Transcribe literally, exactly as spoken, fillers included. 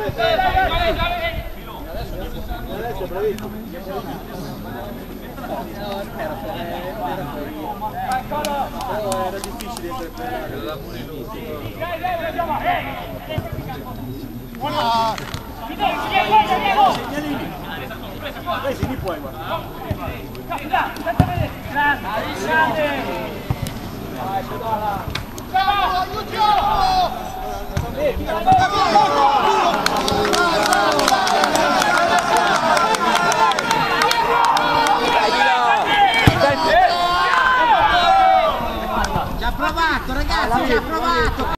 Adesso è bravissimo. Però era difficile interpretare. Presi, li puoi guardare. Ciao, aiutiamo!